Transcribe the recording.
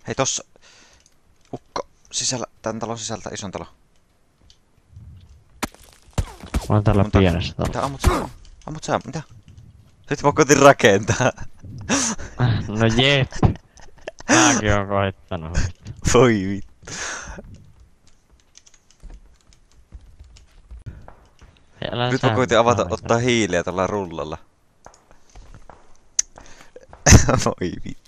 Hei tossa. Ukko. Sisällä. Tän talon sisältä ison talo. Mä oon täällä Mun tak- pienessä Mitä talossa. ammut sä? Ammut sä? Mitä? Nyt mä koitin rakentaa. No jep. Mäkin oon koittanut. Voi vittu. Älä Nyt mä sä koitin avata, naurata. ottaa hiiliä tällä rullalla. Voi vittu.